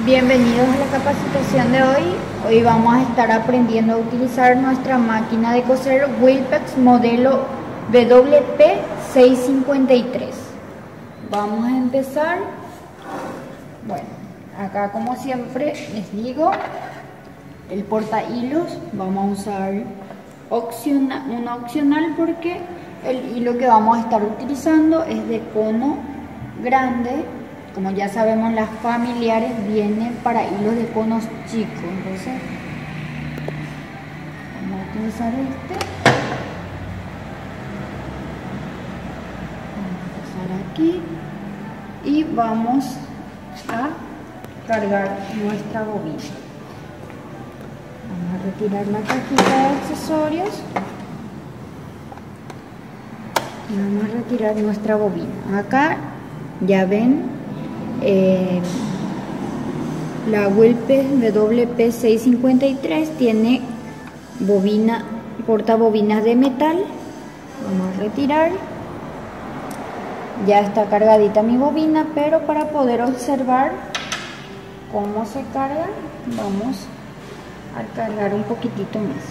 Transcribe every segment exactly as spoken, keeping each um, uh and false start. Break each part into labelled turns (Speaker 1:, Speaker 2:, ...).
Speaker 1: Bienvenidos a la capacitación de hoy. Hoy vamos a estar aprendiendo a utilizar nuestra máquina de coser Wilpex modelo W P seiscientos cincuenta y tres. Vamos a empezar. Bueno, acá como siempre les digo, el porta hilos vamos a usar opcional, una opcional porque el hilo que vamos a estar utilizando es de cono grande. Como ya sabemos, las familiares vienen para hilos de conos chicos, entonces vamos a utilizar este. Vamos a pasar aquí y vamos a cargar nuestra bobina. Vamos a retirar la cajita de accesorios y vamos a retirar nuestra bobina. Acá ya ven, Eh, la Wilpex W P seiscientos cincuenta y tres tiene bobina, portabobinas de metal. Vamos a retirar. Ya está cargadita mi bobina, pero para poder observar cómo se carga, vamos a cargar un poquitito más.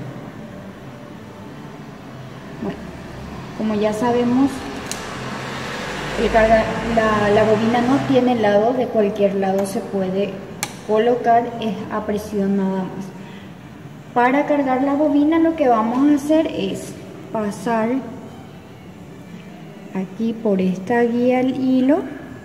Speaker 1: Bueno, como ya sabemos, El carga, la, la bobina no tiene lado, de cualquier lado se puede colocar, es a presión nada más. Para cargar la bobina lo que vamos a hacer es pasar aquí por esta guía al hilo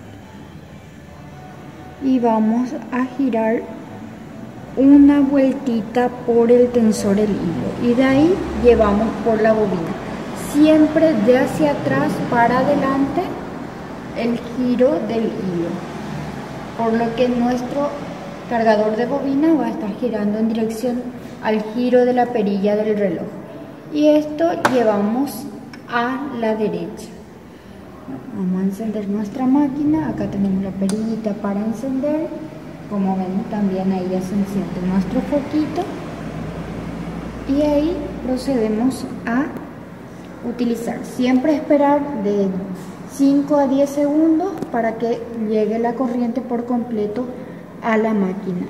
Speaker 1: y vamos a girar una vueltita por el tensor del hilo y de ahí llevamos por la bobina, siempre de hacia atrás para adelante el giro del hilo, por lo que nuestro cargador de bobina va a estar girando en dirección al giro de la perilla del reloj, y esto llevamos a la derecha. Vamos a encender nuestra máquina. Acá tenemos la perillita para encender, como ven también ahí ya se enciende nuestro foquito, y ahí procedemos a utilizar, siempre esperar de cinco a diez segundos para que llegue la corriente por completo a la máquina.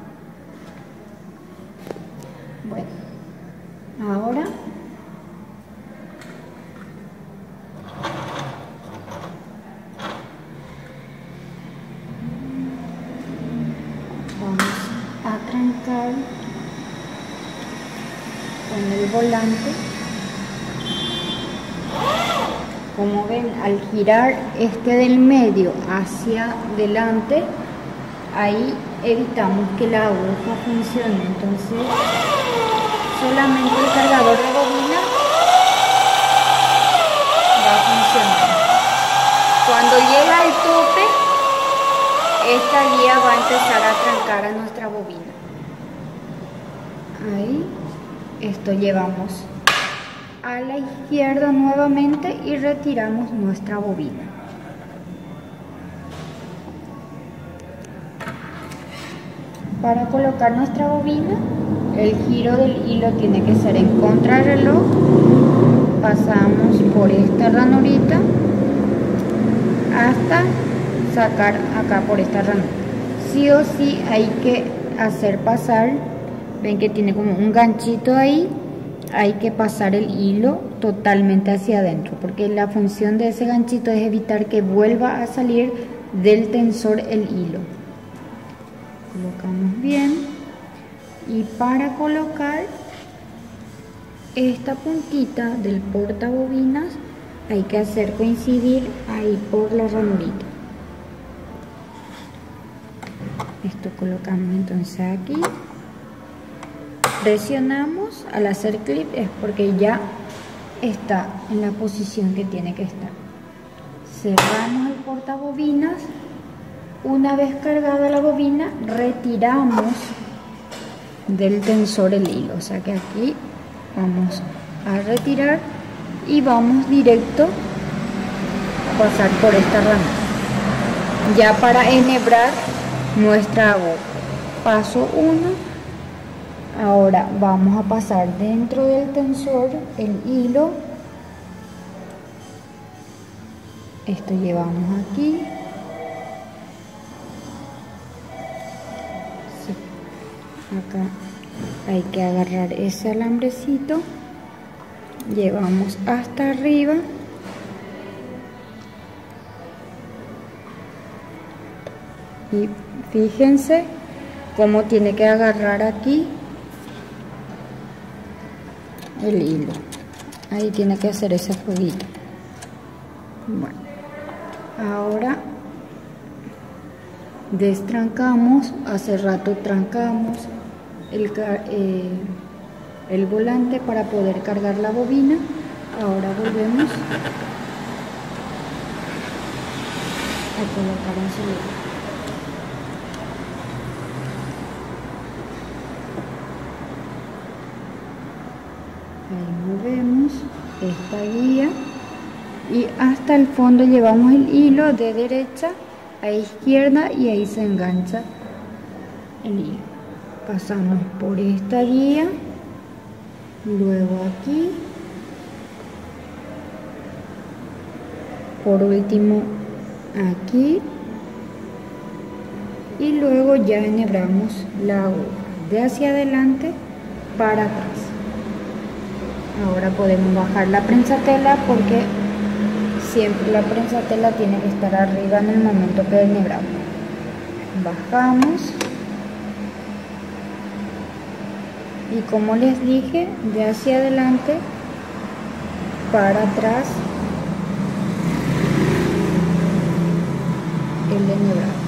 Speaker 1: Bueno, ahora vamos a trancar con el volante. Como ven, al girar este del medio hacia delante, ahí evitamos que la aguja funcione. Entonces, solamente el cargador de bobina va a funcionar. Cuando llega al tope, esta guía va a empezar a trancar a nuestra bobina. Ahí, esto llevamos a la izquierda nuevamente y retiramos nuestra bobina. Para colocar nuestra bobina, el giro del hilo tiene que ser en contrarreloj. Pasamos por esta ranurita hasta sacar acá por esta ranura. Sí o sí hay que hacer pasar, ven que tiene como un ganchito ahí, hay que pasar el hilo totalmente hacia adentro, porque la función de ese ganchito es evitar que vuelva a salir del tensor el hilo. Colocamos bien, y para colocar esta puntita del portabobinas hay que hacer coincidir ahí por la ranurita. Esto colocamos entonces aquí. Presionamos al hacer clic, es porque ya está en la posición que tiene que estar. Cerramos el portabobinas. Una vez cargada la bobina, retiramos del tensor el hilo, o sea que aquí vamos a retirar y vamos directo a pasar por esta rama ya para enhebrar nuestra aguja. Paso uno. Ahora vamos a pasar dentro del tensor el hilo. Esto llevamos aquí acá hay que agarrar ese alambrecito, llevamos hasta arriba y fíjense cómo tiene que agarrar aquí el hilo. Ahí tiene que hacer ese jueguito. Bueno, ahora destrancamos. Hace rato trancamos el, eh, el volante para poder cargar la bobina. Ahora volvemos a colocar en su lugar. Ahí movemos esta guía y hasta el fondo llevamos el hilo de derecha a izquierda y ahí se engancha el hilo. Pasamos por esta guía, luego aquí, por último aquí y luego ya enhebramos la aguja de hacia adelante para atrás. Ahora podemos bajar la prensatela porque siempre la prensatela tiene que estar arriba en el momento que enhebramos. Bajamos y como les dije, de hacia adelante para atrás el enhebrado.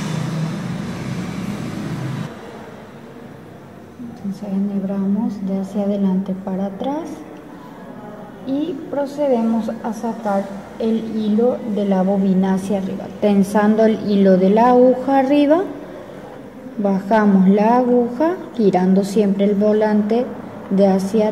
Speaker 1: Entonces enhebramos de hacia adelante para atrás y procedemos a sacar el hilo de la bobina hacia arriba, tensando el hilo de la aguja arriba, bajamos la aguja girando siempre el volante de hacia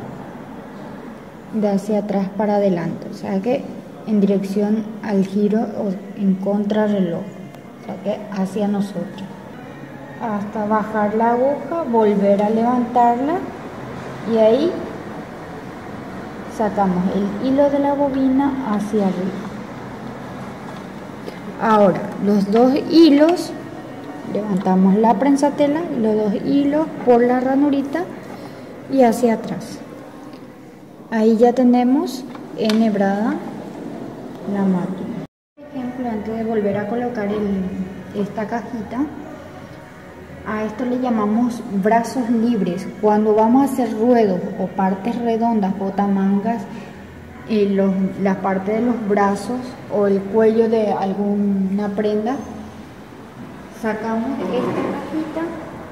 Speaker 1: de hacia atrás para adelante, o sea que en dirección al giro o en contrarreloj, o sea que hacia nosotros, hasta bajar la aguja, volver a levantarla y ahí sacamos el hilo de la bobina hacia arriba. Ahora los dos hilos, levantamos la prensatela, los dos hilos por la ranurita y hacia atrás. Ahí ya tenemos enhebrada la máquina. Por ejemplo, antes de volver a colocar el, esta cajita, a esto le llamamos brazos libres. Cuando vamos a hacer ruedos o partes redondas, botamangas, eh, los, la parte de los brazos o el cuello de alguna prenda, sacamos esta cajita.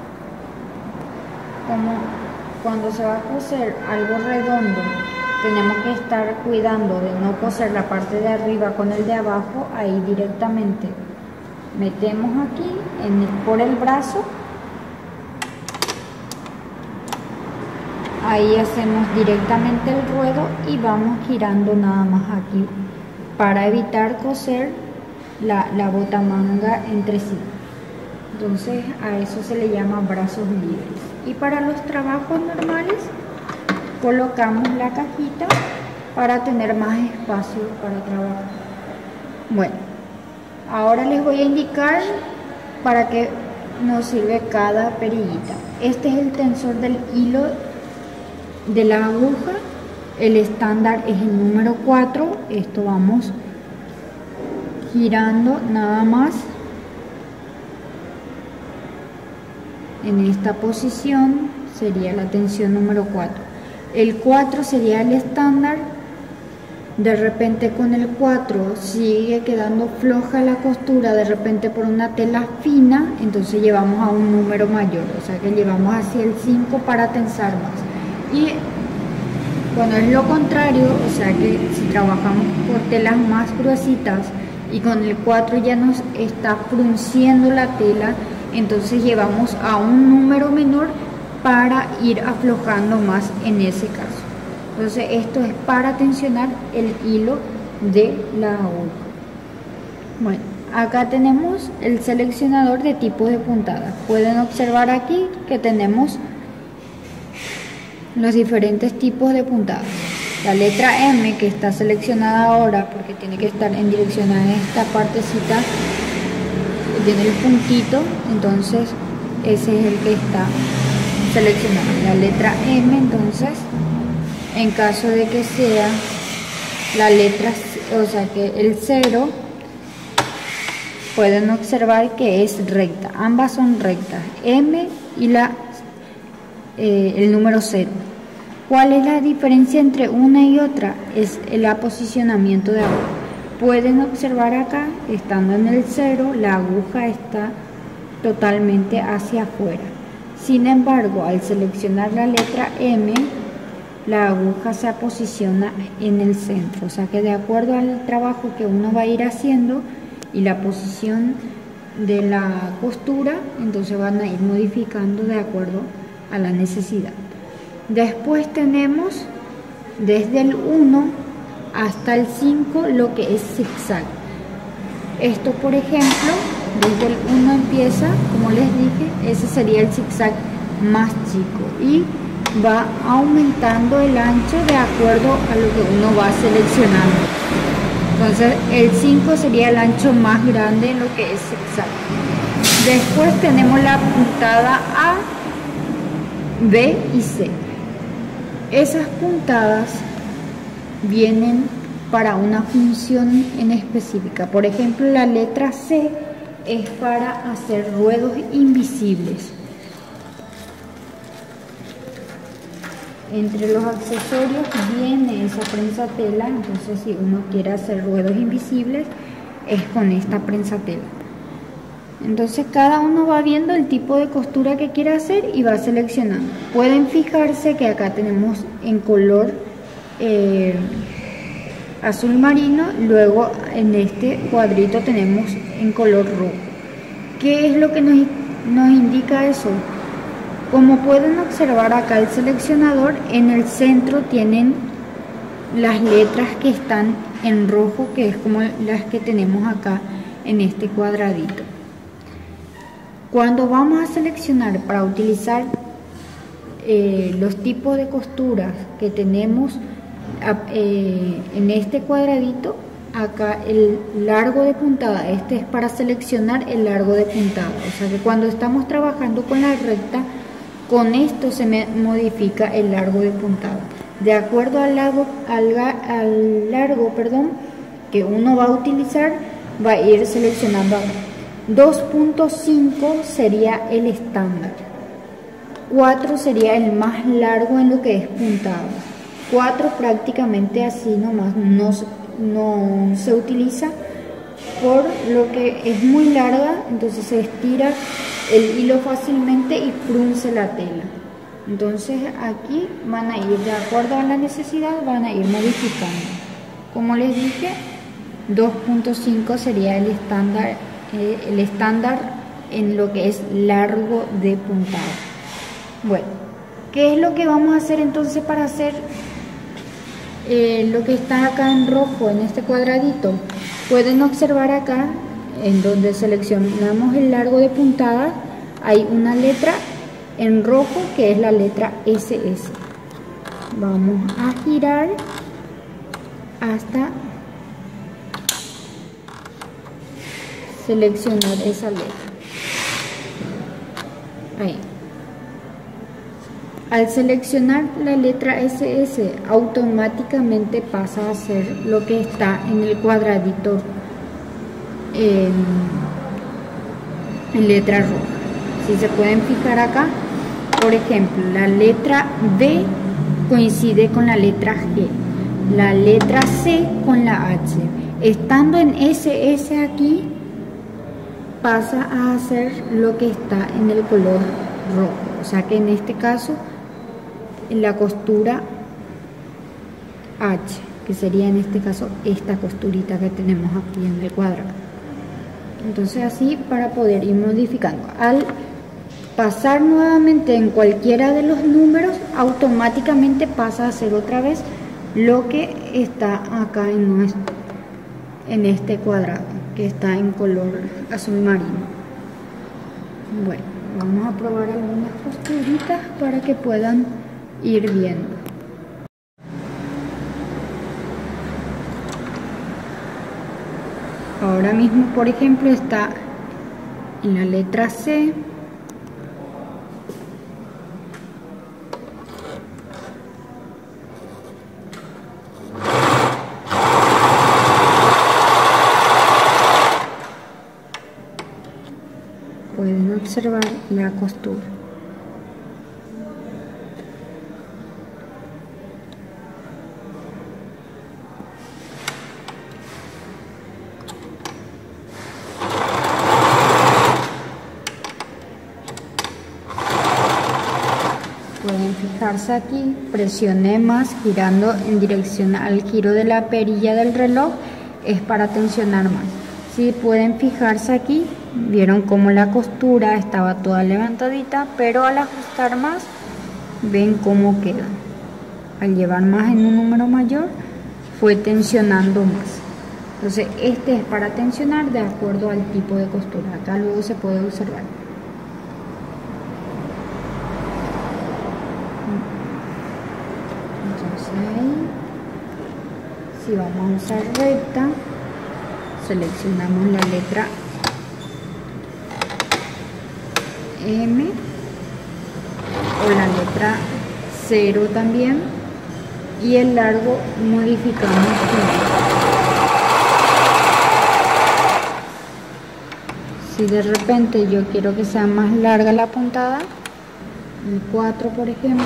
Speaker 1: Como cuando se va a coser algo redondo, tenemos que estar cuidando de no coser la parte de arriba con el de abajo. Ahí directamente metemos aquí en el, por el brazo. Ahí hacemos directamente el ruedo y vamos girando nada más aquí para evitar coser la, la botamanga entre sí. Entonces a eso se le llama brazos libres. Y para los trabajos normales colocamos la cajita para tener más espacio para trabajar. Bueno, ahora les voy a indicar para qué nos sirve cada perillita. Este es el tensor del hilo de la aguja, el estándar es el número cuatro. Esto vamos girando nada más en esta posición, sería la tensión número cuatro. El cuatro sería el estándar. De repente con el cuatro sigue quedando floja la costura, de repente por una tela fina, entonces llevamos a un número mayor, o sea que llevamos hacia el cinco para tensar más. Y cuando es lo contrario, o sea que si trabajamos por telas más gruesitas y con el cuatro ya nos está frunciendo la tela, entonces llevamos a un número menor para ir aflojando más en ese caso. Entonces esto es para tensionar el hilo de la aguja. Bueno, acá tenemos el seleccionador de tipos de puntadas. Pueden observar aquí que tenemos los diferentes tipos de puntadas. La letra M, que está seleccionada ahora porque tiene que estar en dirección a esta partecita, tiene el puntito, entonces ese es el que está seleccionamos la letra M, entonces en caso de que sea la letra, o sea que el cero, pueden observar que es recta, ambas son rectas, M y la, eh, el número cero. ¿Cuál es la diferencia entre una y otra? Es el aposicionamiento de aguja. Pueden observar acá, estando en el cero, la aguja está totalmente hacia afuera. Sin embargo, al seleccionar la letra M, la aguja se posiciona en el centro. O sea que de acuerdo al trabajo que uno va a ir haciendo y la posición de la costura, entonces van a ir modificando de acuerdo a la necesidad. Después tenemos desde el uno hasta el cinco lo que es zigzag. Esto, por ejemplo, desde el uno empieza, como les dije, ese sería el zigzag más chico y va aumentando el ancho de acuerdo a lo que uno va seleccionando. Entonces el cinco sería el ancho más grande en lo que es zigzag. Después tenemos la puntada A, B y C. Esas puntadas vienen para una función en específica. Por ejemplo, la letra C es para hacer ruedos invisibles. Entre los accesorios viene esa prensa tela, entonces si uno quiere hacer ruedos invisibles es con esta prensa tela. Entonces cada uno va viendo el tipo de costura que quiere hacer y va seleccionando. Pueden fijarse que acá tenemos en color eh, azul marino, luego en este cuadrito tenemos en color rojo. ¿Qué es lo que nos, nos indica eso? Como pueden observar acá el seleccionador, en el centro tienen las letras que están en rojo, que es como las que tenemos acá en este cuadradito. Cuando vamos a seleccionar para utilizar eh, los tipos de costuras que tenemos eh, en este cuadradito, acá el largo de puntada, este es para seleccionar el largo de puntada. O sea que cuando estamos trabajando con la recta, con esto se me modifica el largo de puntada. De acuerdo al largo, al, al largo perdón, que uno va a utilizar, va a ir seleccionando acá. dos punto cinco sería el estándar, cuatro sería el más largo en lo que es puntado, cuatro prácticamente así nomás no, no se utiliza por lo que es muy larga, entonces se estira el hilo fácilmente y frunce la tela. Entonces aquí van a ir de acuerdo a la necesidad, van a ir modificando. Como les dije, dos punto cinco sería el estándar Eh, el estándar en lo que es largo de puntado. Bueno, ¿qué es lo que vamos a hacer entonces para hacer eh, lo que está acá en rojo en este cuadradito? Pueden observar acá en donde seleccionamos el largo de puntada, hay una letra en rojo que es la letra ese ese. Vamos a girar hasta seleccionar esa letra. Ahí. Al seleccionar la letra ese ese, automáticamente pasa a ser lo que está en el cuadradito en, en letra roja. Si se pueden fijar acá, por ejemplo, la letra B coincide con la letra G, la letra C con la H. Estando en ese ese aquí, pasa a hacer lo que está en el color rojo, o sea que en este caso en la costura H, que sería en este caso esta costurita que tenemos aquí en el cuadrado. Entonces así para poder ir modificando. Al pasar nuevamente en cualquiera de los números, automáticamente pasa a hacer otra vez lo que está acá en nuestro, en este cuadrado, que está en color azul marino. Bueno, vamos a probar algunas costuritas para que puedan ir viendo. Ahora mismo, por ejemplo, está en la letra C, observar la costura. Pueden fijarse aquí, presioné más girando en dirección al giro de la perilla del reloj, es para tensionar más. Si pueden fijarse aquí, vieron cómo la costura estaba toda levantadita, pero al ajustar más, ven cómo queda. Al llevar más en un número mayor, fue tensionando más. Entonces este es para tensionar de acuerdo al tipo de costura. Acá luego se puede observar. Entonces ahí, si vamos a usar recta, seleccionamos la letra M o la letra cero también, y el largo modificamos. Si de repente yo quiero que sea más larga la puntada, el cuatro por ejemplo,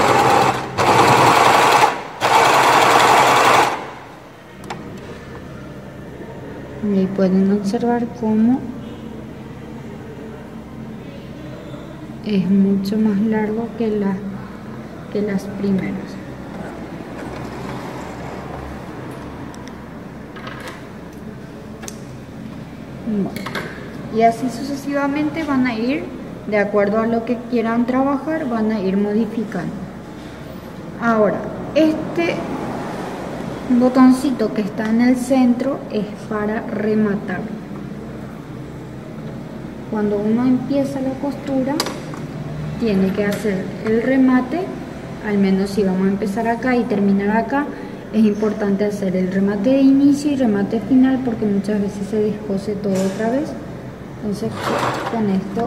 Speaker 1: y ahí pueden observar cómo es mucho más largo que, la, que las primeras. Bueno, y así sucesivamente van a ir, de acuerdo a lo que quieran trabajar, van a ir modificando. Ahora, este botoncito que está en el centro es para rematar. Cuando uno empieza la costura, tiene que hacer el remate, al menos si vamos a empezar acá y terminar acá, es importante hacer el remate de inicio y remate final, porque muchas veces se descose todo otra vez. Entonces con esto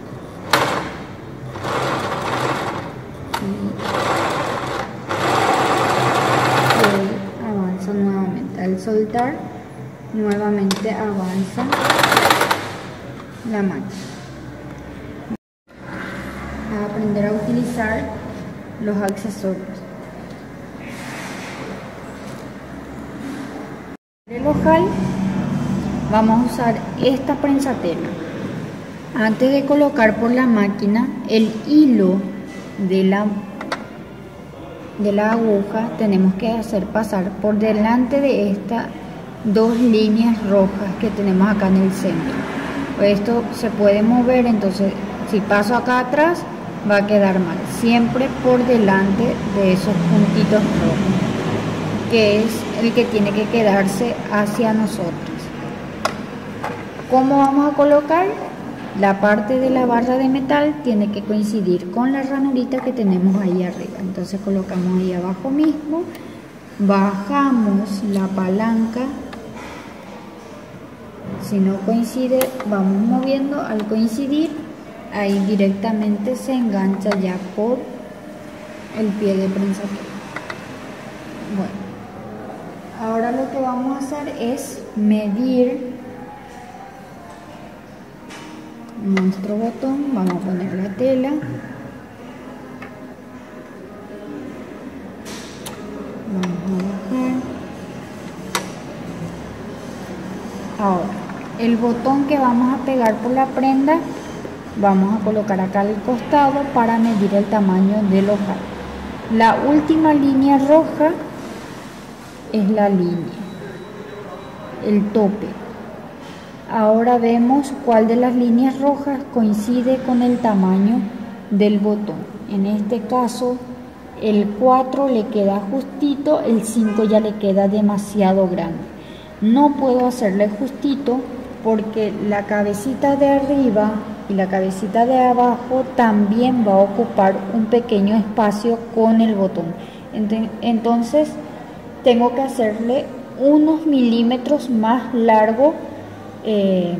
Speaker 1: y avanza nuevamente. Al soltar, nuevamente avanza la máquina. A aprender a utilizar los accesorios. El ojal, vamos a usar esta prensa tela. Antes de colocar por la máquina el hilo de la de la aguja, tenemos que hacer pasar por delante de estas dos líneas rojas que tenemos acá en el centro. Esto se puede mover, entonces si paso acá atrás va a quedar mal. Siempre por delante de esos puntitos rojos, que es el que tiene que quedarse hacia nosotros. ¿Cómo vamos a colocar? La parte de la barra de metal tiene que coincidir con la ranurita que tenemos ahí arriba. Entonces colocamos ahí abajo mismo, bajamos la palanca. Si no coincide, vamos moviendo. Al coincidir, ahí directamente se engancha ya por el pie de prensa. Bueno, ahora lo que vamos a hacer es medir nuestro botón. Vamos a poner la tela, vamos a bajar. Ahora, el botón que vamos a pegar por la prenda, vamos a colocar acá al costado para medir el tamaño del ojal. La última línea roja es la línea, el tope. Ahora vemos cuál de las líneas rojas coincide con el tamaño del botón. En este caso, el cuatro le queda justito, el cinco ya le queda demasiado grande. No puedo hacerle justito porque la cabecita de arriba y la cabecita de abajo también va a ocupar un pequeño espacio con el botón. Entonces tengo que hacerle unos milímetros más largo eh,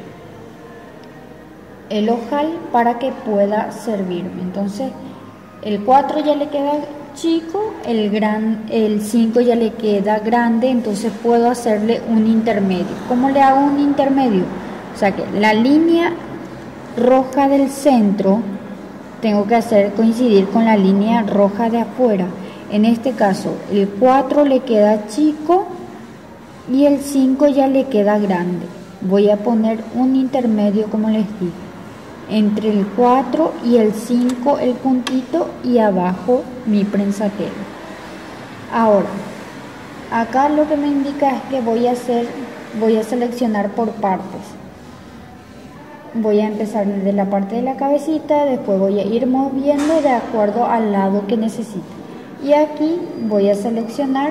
Speaker 1: el ojal para que pueda servirme. Entonces el cuatro ya le queda chico, el gran el cinco ya le queda grande, entonces puedo hacerle un intermedio. ¿Cómo le hago un intermedio? O sea que la línea roja del centro tengo que hacer coincidir con la línea roja de afuera. En este caso el cuatro le queda chico y el cinco ya le queda grande. Voy a poner un intermedio, como les dije, entre el cuatro y el cinco el puntito y abajo mi prensatela. Ahora acá lo que me indica es que voy a hacer voy a seleccionar por partes. Voy a empezar desde la parte de la cabecita, después voy a ir moviendo de acuerdo al lado que necesite. Y aquí voy a seleccionar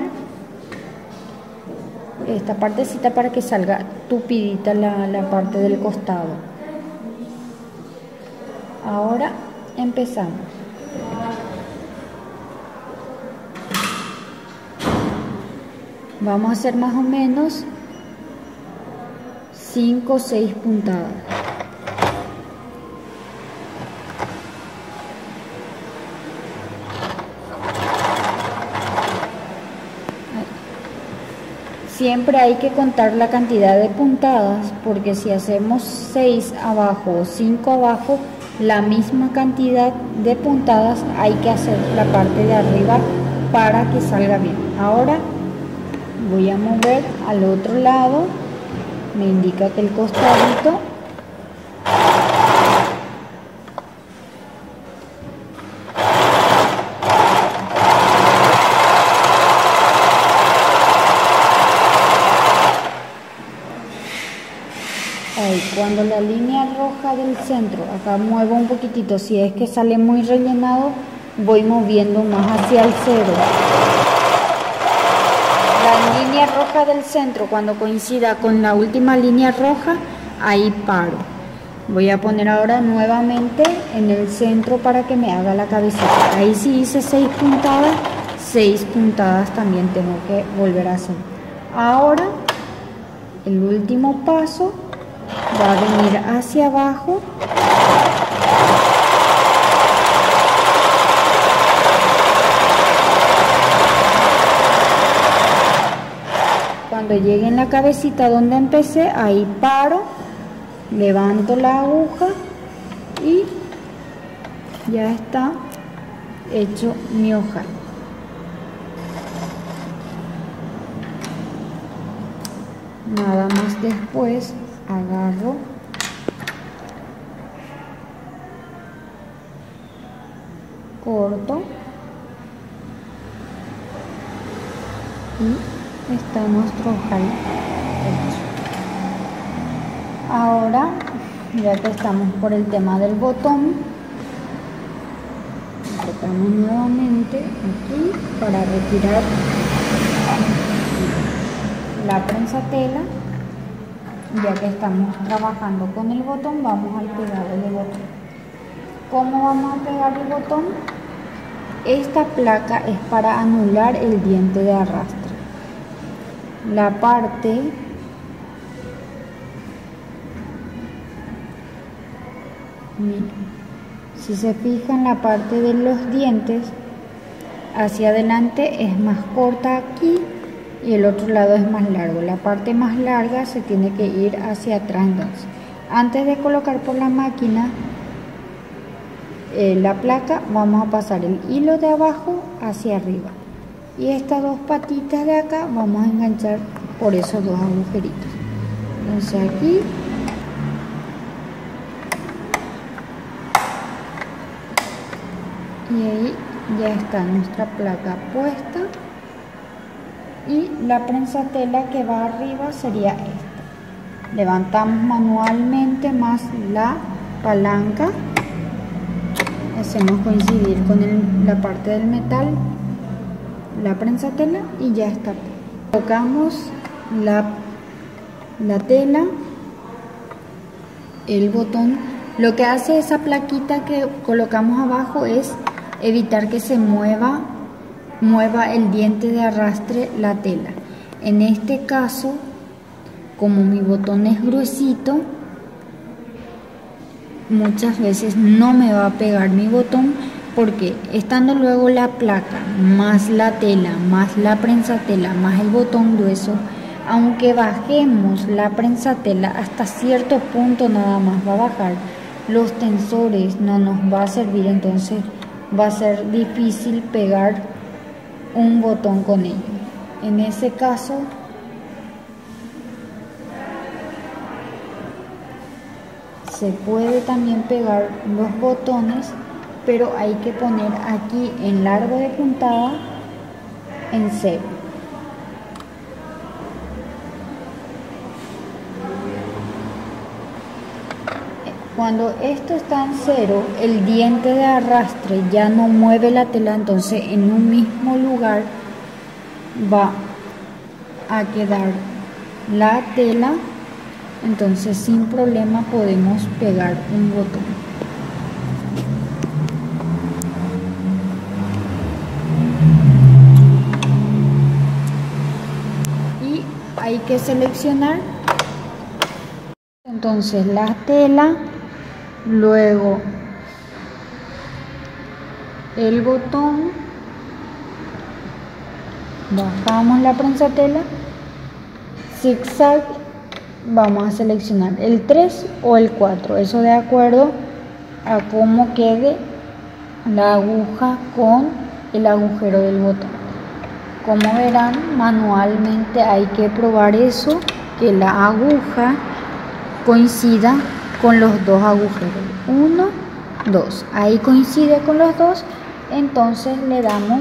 Speaker 1: esta partecita para que salga tupidita la, la parte del costado. Ahora empezamos. Vamos a hacer más o menos cinco o seis puntadas. Siempre hay que contar la cantidad de puntadas, porque si hacemos seis abajo o cinco abajo, la misma cantidad de puntadas hay que hacer la parte de arriba para que salga bien. Ahora voy a mover al otro lado, me indica que el costadito ahí, cuando la línea roja del centro, acá muevo un poquitito, si es que sale muy rellenado voy moviendo más hacia el cero. La línea roja del centro, cuando coincida con la última línea roja, ahí paro. Voy a poner ahora nuevamente en el centro para que me haga la cabecita. Ahí sí hice seis puntadas, seis puntadas también tengo que volver a hacer. Ahora el último paso va a venir hacia abajo. Cuando llegue en la cabecita donde empecé, ahí paro, levanto la aguja y ya está hecho mi ojal. Nada más después agarro corto y está nuestro ojal hecho. Ahora, ya que estamos por el tema del botón, apretamos nuevamente aquí para retirar la prensatela. Ya que estamos trabajando con el botón, vamos al pegado del botón. ¿Cómo vamos a pegar el botón? Esta placa es para anular el diente de arrastre. La parte miren, si se fijan, la parte de los dientes hacia adelante es más corta aquí y el otro lado es más largo. La parte más larga se tiene que ir hacia atrás. Entonces, antes de colocar por la máquina eh, la placa, vamos a pasar el hilo de abajo hacia arriba y estas dos patitas de acá vamos a enganchar por esos dos agujeritos. Entonces aquí y ahí ya está nuestra placa puesta. Y la prensatela que va arriba sería esta. Levantamos manualmente más la palanca, hacemos coincidir con el, la parte del metal, la prensatela y ya está. Colocamos la, la tela, el botón. Lo que hace esa plaquita que colocamos abajo es evitar que se mueva mueva el diente de arrastre la tela. En este caso, como mi botón es gruesito, muchas veces no me va a pegar mi botón, porque estando luego la placa más la tela más la prensatela más el botón grueso, aunque bajemos la prensatela hasta cierto punto nada más va a bajar, los tensores no nos va a servir, entonces va a ser difícil pegar un botón con ello. En ese caso se puede también pegar los botones, pero hay que poner aquí en largo de puntada en cero. Cuando esto está en cero, el diente de arrastre ya no mueve la tela, entonces en un mismo lugar va a quedar la tela, entonces sin problema podemos pegar un botón. Y hay que seleccionar entonces la tela, luego el botón, bajamos la prensatela, zigzag, vamos a seleccionar el tres o el cuatro, eso de acuerdo a cómo quede la aguja con el agujero del botón. Como verán, manualmente hay que probar eso, que la aguja coincida con los dos agujeros, uno, dos, ahí coincide con los dos, entonces le damos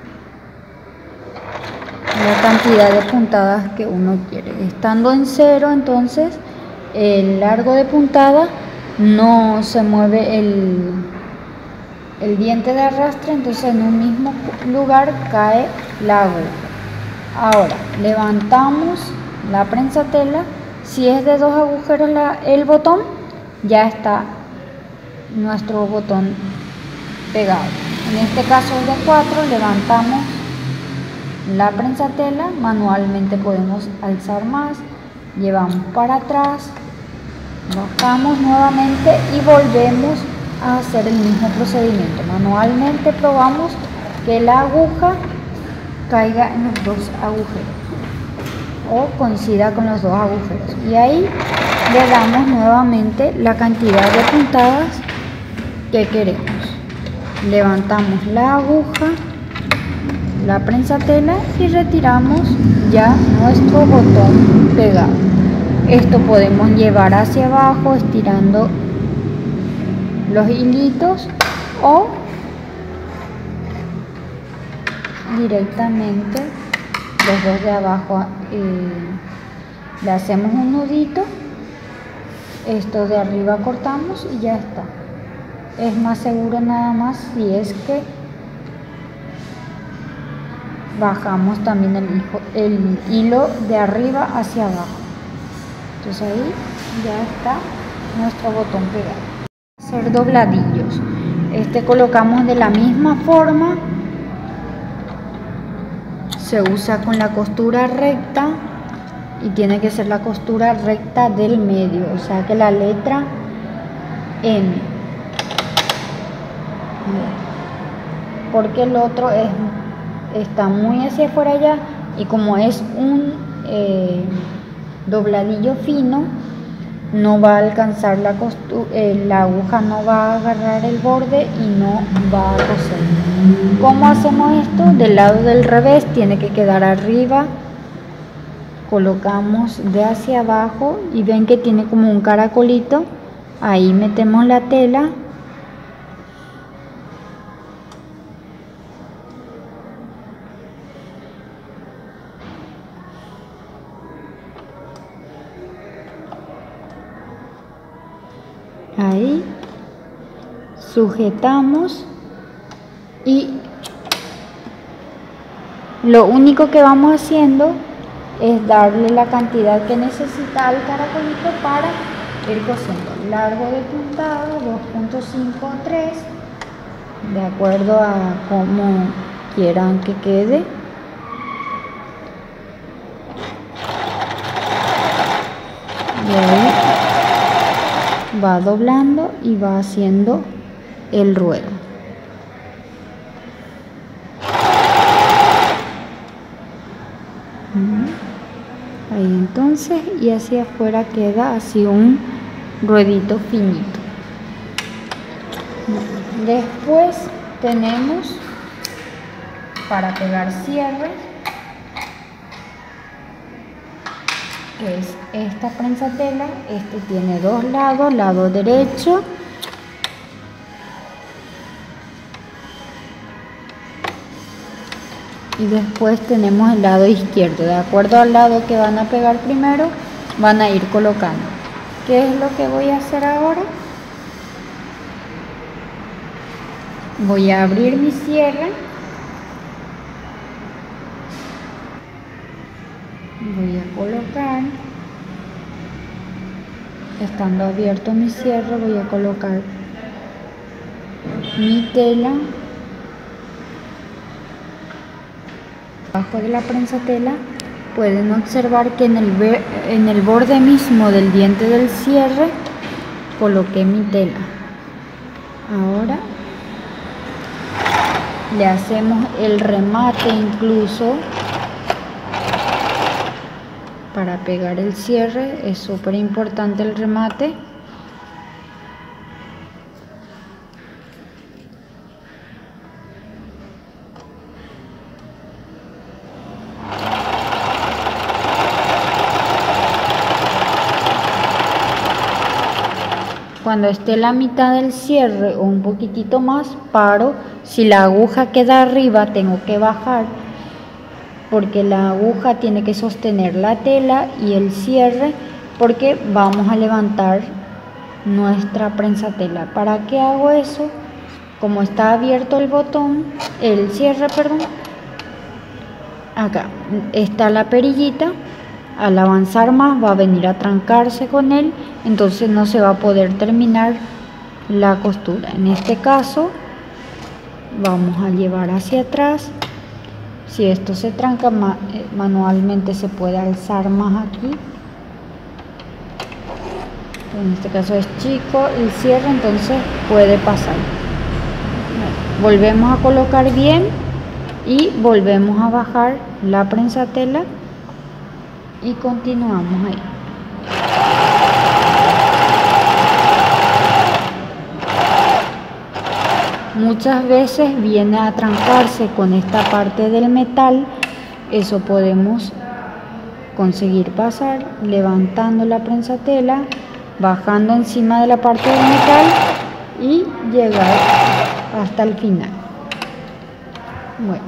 Speaker 1: la cantidad de puntadas que uno quiere. Estando en cero, entonces el largo de puntada no se mueve el, el diente de arrastre, entonces en un mismo lugar cae la aguja. Ahora levantamos la prensatela, si es de dos agujeros la, el botón, ya está nuestro botón pegado. En este caso es de cuatro, levantamos la prensatela, manualmente podemos alzar más, llevamos para atrás, bajamos nuevamente y volvemos a hacer el mismo procedimiento. Manualmente probamos que la aguja caiga en los dos agujeros o coincida con los dos agujeros, y ahí le damos nuevamente la cantidad de puntadas que queremos. Levantamos la aguja, la prensatela y retiramos ya nuestro botón pegado. Esto podemos llevar hacia abajo estirando los hilitos o directamente los dos de abajo eh, le hacemos un nudito, esto de arriba cortamos y ya está. Es más seguro nada más si es que bajamos también el, hijo, el hilo de arriba hacia abajo. Entonces ahí ya está nuestro botón pegado. Hacer dobladillos. Este colocamos de la misma forma. Se usa con la costura recta y tiene que ser la costura recta del medio, o sea que la letra M, porque el otro es, está muy hacia afuera ya, y como es un eh, dobladillo fino, no va a alcanzar la costura, eh, la aguja no va a agarrar el borde y no va a coser. ¿Cómo hacemos esto? Del lado del revés tiene que quedar arriba, colocamos de hacia abajo y ven que tiene como un caracolito, ahí metemos la tela, ahí sujetamos y lo único que vamos haciendo es darle la cantidad que necesita al caracolito para ir cosiendo. Largo de puntada dos punto cinco o tres, de acuerdo a cómo quieran que quede. Y ahí va doblando y va haciendo el ruedo. Ahí entonces, y hacia afuera queda así un ruedito finito. Después tenemos para pegar cierre, que es esta prensa tela. Este tiene dos lados, lado derecho y después tenemos el lado izquierdo. De acuerdo al lado que van a pegar primero, van a ir colocando. ¿Qué es lo que voy a hacer ahora? Voy a abrir mi cierre, voy a colocar, estando abierto mi cierre, voy a colocar mi tela abajo de la prensa tela. Pueden observar que en el, en el borde mismo del diente del cierre coloqué mi tela. Ahora le hacemos el remate incluso para pegar el cierre. Es súper importante el remate. Cuando esté la mitad del cierre o un poquitito más, paro. Si la aguja queda arriba, tengo que bajar, porque la aguja tiene que sostener la tela y el cierre, porque vamos a levantar nuestra prensa tela. ¿Para qué hago eso? Como está abierto el botón, el cierre, perdón, acá está la perillita. Al avanzar más va a venir a trancarse con él, entonces no se va a poder terminar la costura. En este caso vamos a llevar hacia atrás. Si esto se tranca ma manualmente, se puede alzar más aquí. En este caso es chico el cierre, entonces puede pasar. Volvemos a colocar bien y volvemos a bajar la prensa tela y continuamos ahí. Muchas veces viene a trancarse con esta parte del metal. Eso podemos conseguir pasar levantando la prensa tela, bajando encima de la parte del metal y llegar hasta el final. Bueno,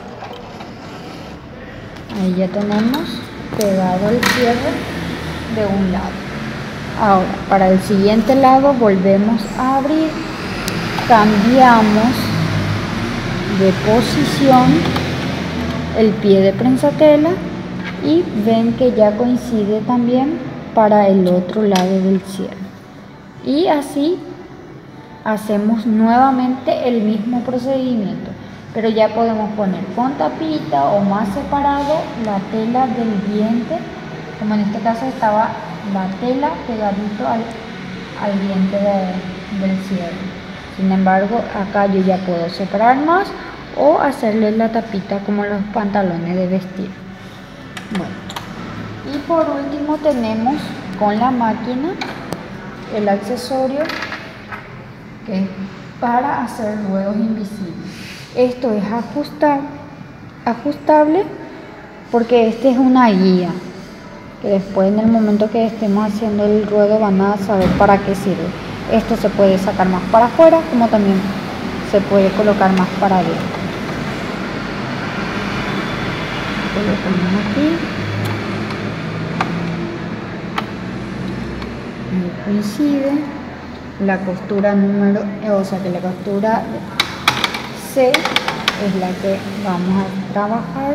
Speaker 1: ahí ya tenemos pegado el cierre de un lado. Ahora, para el siguiente lado volvemos a abrir, cambiamos de posición el pie de prensa tela y ven que ya coincide también para el otro lado del cierre. Y así hacemos nuevamente el mismo procedimiento, pero ya podemos poner con tapita o más separado la tela del diente, como en este caso estaba la tela pegadito al, al diente de, del cierre. Sin embargo, acá yo ya puedo separar más o hacerle la tapita como los pantalones de vestir. Bueno, y por último tenemos con la máquina el accesorio que es para hacer ruedos invisibles. Esto es ajustar, ajustable porque este es una guía que después, en el momento que estemos haciendo el ruedo, van a saber para qué sirve. Esto se puede sacar más para afuera, como también se puede colocar más para adentro. Colocamos aquí. Ahí coincide. La costura número, o sea que la costura C es la que vamos a trabajar.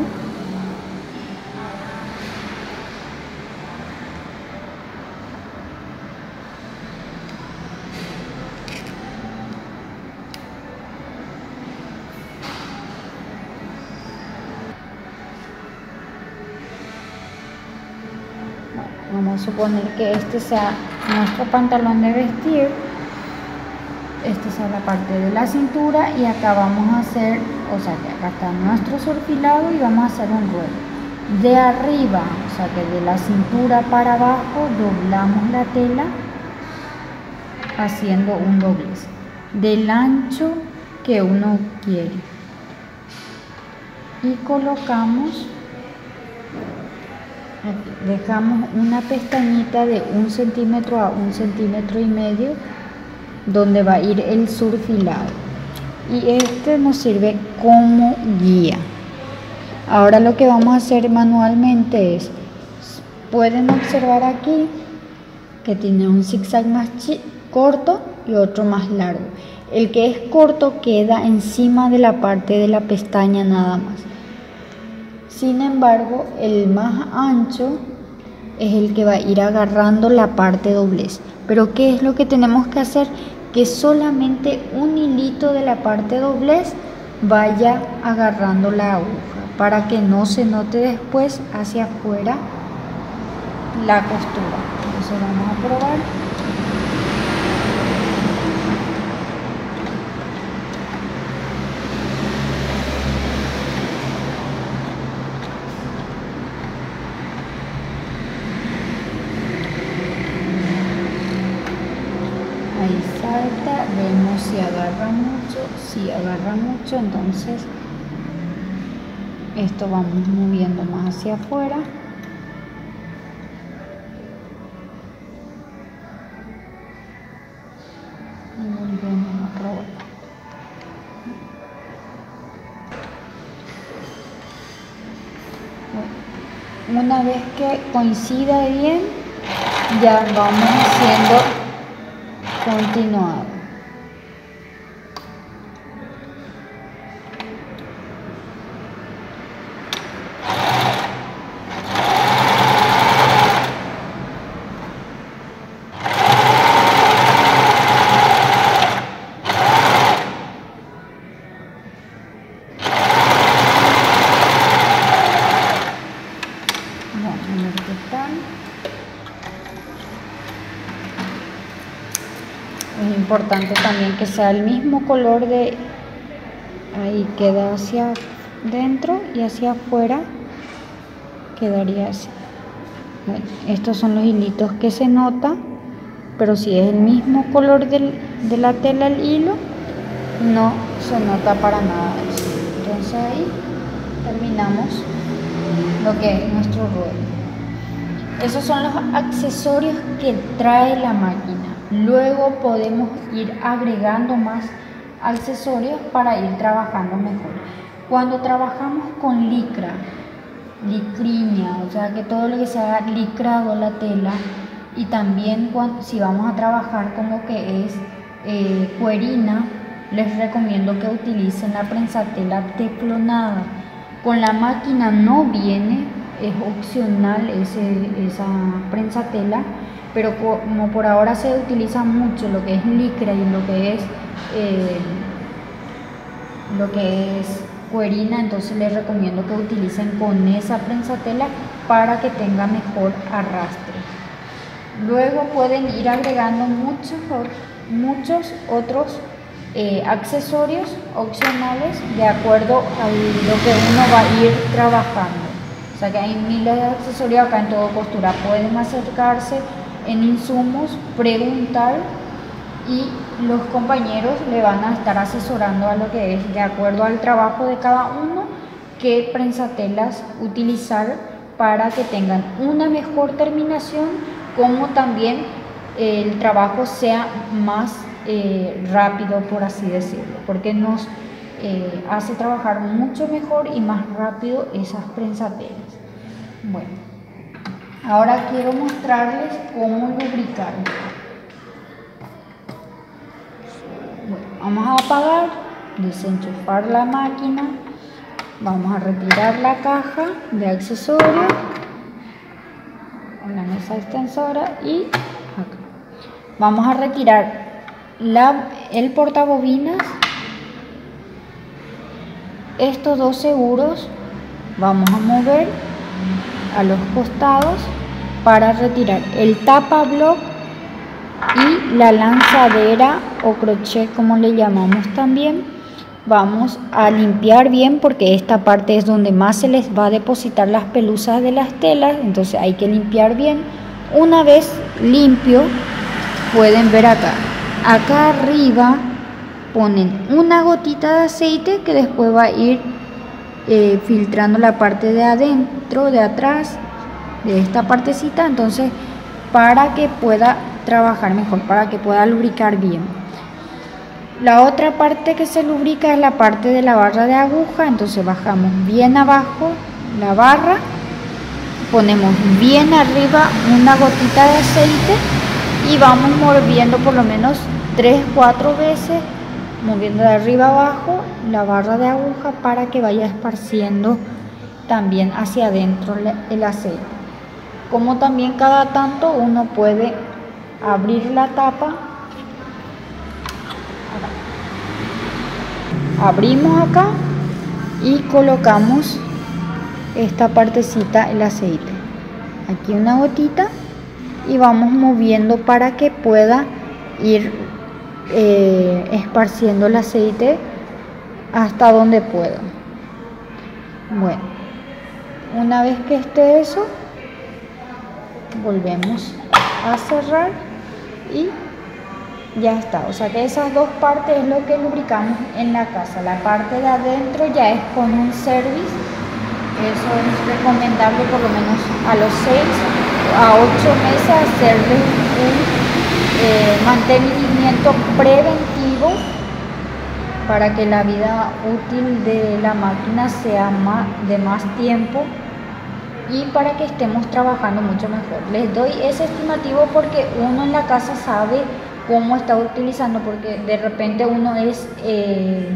Speaker 1: Vamos a suponer que este sea nuestro pantalón de vestir. Esta es la parte de la cintura y acá vamos a hacer, o sea que acá está nuestro surfilado y vamos a hacer un ruedo. De arriba, o sea que de la cintura para abajo, doblamos la tela haciendo un doblez. del ancho que uno quiere y colocamos, dejamos una pestañita de un centímetro a un centímetro y medio donde va a ir el surfilado, y este nos sirve como guía. Ahora lo que vamos a hacer manualmente es, pueden observar aquí que tiene un zigzag más corto y otro más largo. El que es corto queda encima de la parte de la pestaña nada más. Sin embargo, el más ancho es el que va a ir agarrando la parte doblez. Pero ¿qué es lo que tenemos que hacer? Que solamente un hilito de la parte doblez vaya agarrando la aguja para que no se note después hacia afuera la costura. Entonces vamos a probar. Ahí salta, vemos si agarra mucho, si agarra mucho, entonces esto vamos moviendo más hacia afuera. Y volvemos a probar. Bueno, una vez que coincida bien, ya vamos haciendo continuado. Bueno, aquí están. Es importante también que sea el mismo color de ahí, queda hacia dentro y hacia afuera quedaría así. Bueno, estos son los hilitos que se nota, pero si es el mismo color del, de la tela el hilo, no se nota para nada eso. Entonces ahí terminamos lo que es nuestro ruedo. Esos son los accesorios que trae la máquina. Luego podemos ir agregando más accesorios para ir trabajando mejor. Cuando trabajamos con licra, licriña, o sea que todo lo que sea licrado la tela, y también cuando, si vamos a trabajar con lo que es eh, cuerina, les recomiendo que utilicen la prensatela teflonada. Con la máquina no viene, es opcional ese, esa prensatela, pero como por ahora se utiliza mucho lo que es licra y lo que es eh, lo que es cuerina, entonces les recomiendo que utilicen con esa prensatela para que tenga mejor arrastre. Luego pueden ir agregando muchos, muchos otros eh, accesorios opcionales de acuerdo a lo que uno va a ir trabajando. O sea que hay miles de accesorios acá en Todo Costura. Pueden acercarse en insumos, preguntar, y los compañeros le van a estar asesorando a lo que es, de acuerdo al trabajo de cada uno, qué prensatelas utilizar para que tengan una mejor terminación, como también eh, el trabajo sea más eh, rápido, por así decirlo, porque nos eh, hace trabajar mucho mejor y más rápido esas prensatelas. Bueno, ahora quiero mostrarles cómo lubricar. Bueno, vamos a apagar, desenchufar la máquina, vamos a retirar la caja de accesorios con la mesa extensora y acá. Vamos a retirar la, el portabobinas, estos dos seguros, vamos a mover a los costados para retirar el tapabloc y la lanzadera o crochet, como le llamamos también. Vamos a limpiar bien porque esta parte es donde más se les va a depositar las pelusas de las telas, entonces hay que limpiar bien. Una vez limpio, pueden ver acá, acá arriba ponen una gotita de aceite que después va a ir eh, filtrando la parte de adentro, de atrás, de esta partecita, entonces para que pueda trabajar mejor, para que pueda lubricar bien. La otra parte que se lubrica es la parte de la barra de aguja, entonces bajamos bien abajo la barra, ponemos bien arriba una gotita de aceite y vamos moviendo por lo menos tres cuatro veces, moviendo de arriba abajo la barra de aguja para que vaya esparciendo también hacia adentro el aceite. Como también cada tanto uno puede abrir la tapa, abrimos acá y colocamos esta partecita el aceite, aquí una gotita, y vamos moviendo para que pueda ir eh, esparciendo el aceite hasta donde pueda. Bueno, una vez que esté eso, volvemos a cerrar y ya está. O sea que esas dos partes es lo que lubricamos en la casa. La parte de adentro ya es con un service. Eso es recomendable por lo menos a los seis a ocho meses hacerle un eh, mantenimiento preventivo para que la vida útil de la máquina sea más, de más tiempo y para que estemos trabajando mucho mejor. Les doy ese estimativo porque uno en la casa sabe cómo está utilizando, porque de repente uno es eh,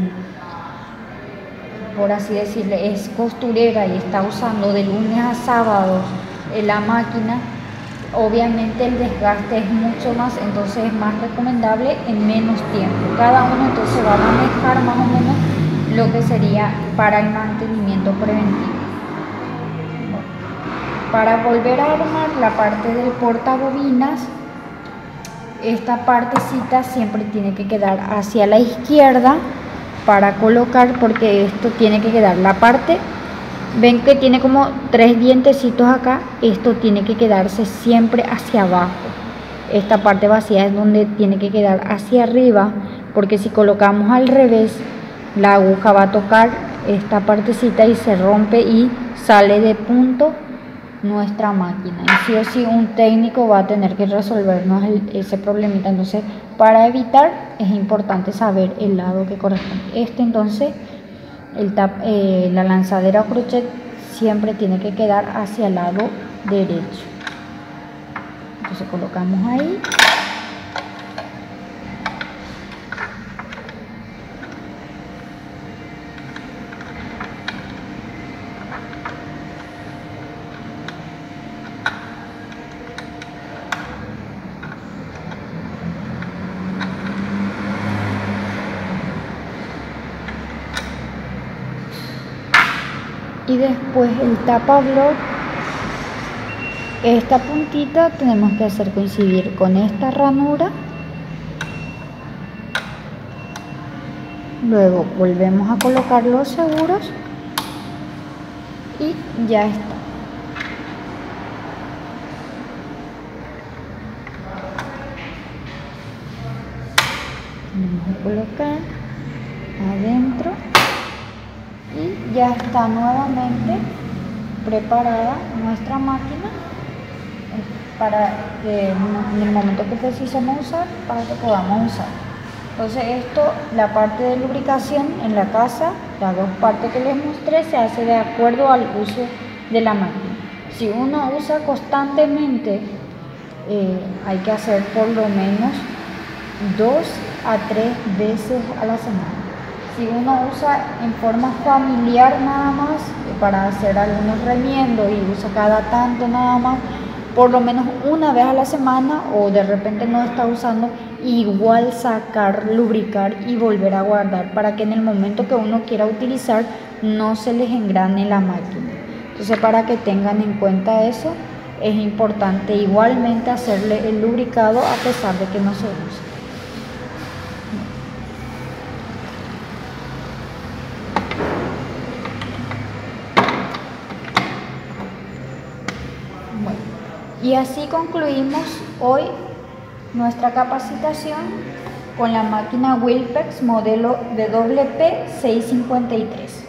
Speaker 1: por así decirle, es costurera y está usando de lunes a sábado la máquina, obviamente el desgaste es mucho más, entonces es más recomendable en menos tiempo. Cada uno entonces va a manejar más o menos lo que sería para el mantenimiento preventivo. Para volver a armar la parte del portabobinas, esta partecita siempre tiene que quedar hacia la izquierda para colocar, porque esto tiene que quedar la parte, ven que tiene como tres dientecitos acá, esto tiene que quedarse siempre hacia abajo. Esta parte vacía es donde tiene que quedar hacia arriba, porque si colocamos al revés, la aguja va a tocar esta partecita y se rompe y sale de punto nuestra máquina, y sí o sí un técnico va a tener que resolvernos el, ese problemita. Entonces, para evitar, es importante saber el lado que corresponde. Este entonces el tap, eh, la lanzadera o crochet siempre tiene que quedar hacia el lado derecho. Entonces colocamos ahí. Y después el tapablog, esta puntita tenemos que hacer coincidir con esta ranura, luego volvemos a colocar los seguros y ya está. Vamos a colocar adentro y ya está nuevamente preparada nuestra máquina para que en el momento que precisemos usar, para que podamos usar. Entonces esto, la parte de lubricación en la casa, las dos partes que les mostré, se hace de acuerdo al uso de la máquina. Si uno usa constantemente, eh, hay que hacer por lo menos dos a tres veces a la semana. Si uno usa en forma familiar nada más, para hacer algunos remiendos y usa cada tanto nada más, por lo menos una vez a la semana, o de repente no está usando, igual sacar, lubricar y volver a guardar para que en el momento que uno quiera utilizar no se les engrane la máquina. Entonces, para que tengan en cuenta eso, es importante igualmente hacerle el lubricado a pesar de que no se use. Y así concluimos hoy nuestra capacitación con la máquina Wilpex modelo W P seiscientos cincuenta y tres.